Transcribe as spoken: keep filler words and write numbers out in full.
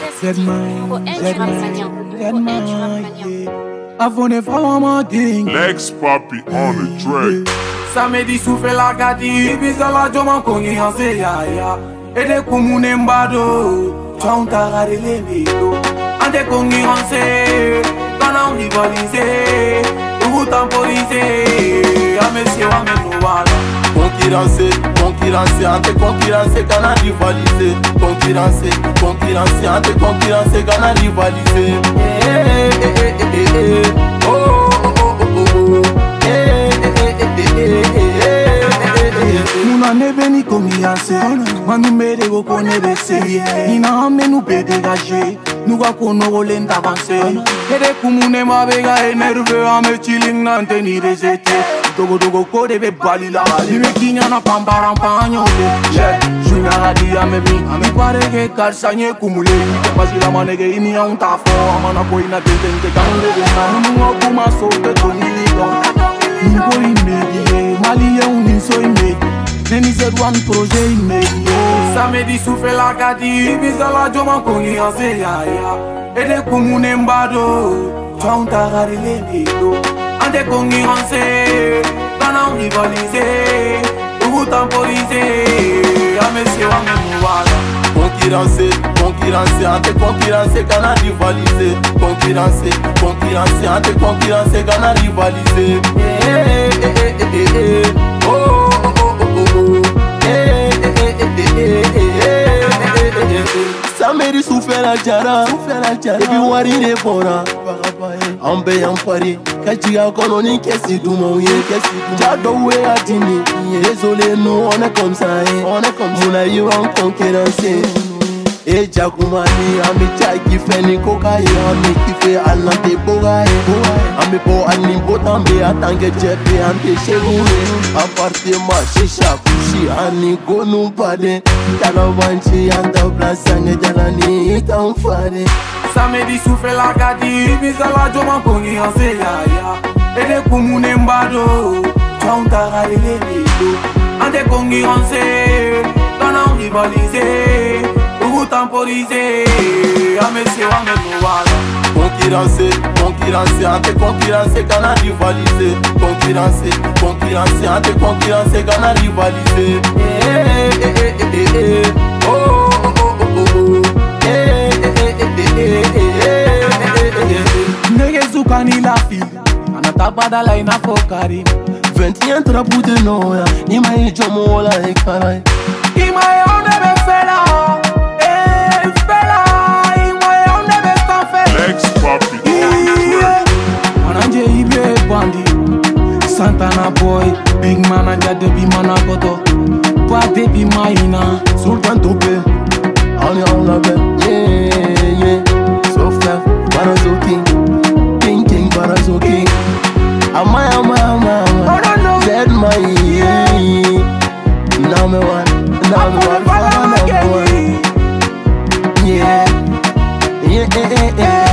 Lex Papi on the track. Samedi souffle la gadi, bizala joma kongi hanse ya ya. Ede kumune mbado, chonta gari le bido. Ante kongi hanse, kana rivaliser, ugu temporiser, amesi wa menuwala. Concurrencer, concurrencer, ante concurrencer, kana rivaliser. Concurrencer, concurrencer, ante concurrencer, kana rivaliser. Eh eh eh eh eh eh. Oh oh oh oh oh. Eh eh eh eh eh eh eh. Muna nebe ni kongianse, manu mere go kone bese. Nina ame nu pe dégager, nu ga kono rolen d'avancer. Ede kumune mabega énervé, ame chilling nante ni resete. Dogo dogo kode be balila, ni me kinya na pambara mpanyole. Yeah, juna radi ame mi, ame pare ke karsanye kumule. Ike pasila manege ini ya untafo, amana ko ina tente kanule na munu ngokuma sote toniligo. Ngo imedi, mali ya uniso imedi. Neni said one projet imedi. Samedi souffle la gadi, bizala joma kongi hanse ya ya. Ede kumune mbado, chonta gari le bido. Ante kongi hanse, kana rivaliser, ugu temporiser, amesi wa menuwala. Concurrencer, concurrencer, ante concurrencer, kana rivaliser. Concurrencer, concurrencer, ante concurrencer, kana rivaliser. Eh eh eh eh eh eh. Oh oh oh oh oh. Eh eh eh eh eh eh eh. Samedi souffle la jara, souffle la jara. Ebi wari ne bora, ambe yampari. Kachiga kono ni kesi dumo ye kesi dumo. Jado we adini, désolé nous on est comme ça, on est comme ça. Muna you en concurrence. E jakumani ami chaki feni koka ye ami kife alante boga ye. Ami po ani botambe atange chepe ante shegure. Appartement shisha kushi ani gonu pade. Jalo banchi anda plasange jalani itamfare. Samedi souffle la gadi, bizala joma kongi hanse ya ya. Ede kumune mbado, chonta gari le bido. Ante kongi hanse, kana rivaliser, ugu temporiser, amesi wa menuwala. Concurrencer, concurrencer, ante concurrencer, kana rivaliser. Concurrencer, concurrencer, ante concurrencer, kana rivaliser. Eh eh eh eh eh eh. Oh oh oh oh oh. Eh eh eh eh eh eh. Nege zukani la fille, anatabada la ina fokari. vingt et un trapou de noya, ni ma ijomo la ekara. Ima yonde be fela, eh fela, ima yonde be sanfela. Lex Papi. Ananje ibe bandi, Santana boy, big manager de bi manakoto, pa baby maina, Sultan Tope, on est en la bête, yeah yeah. Sofia, Barazoki, King King Barazoki. Amaya amaya amaya, said my yeah. Number one, number one, number one. Yeah, yeah, yeah, yeah.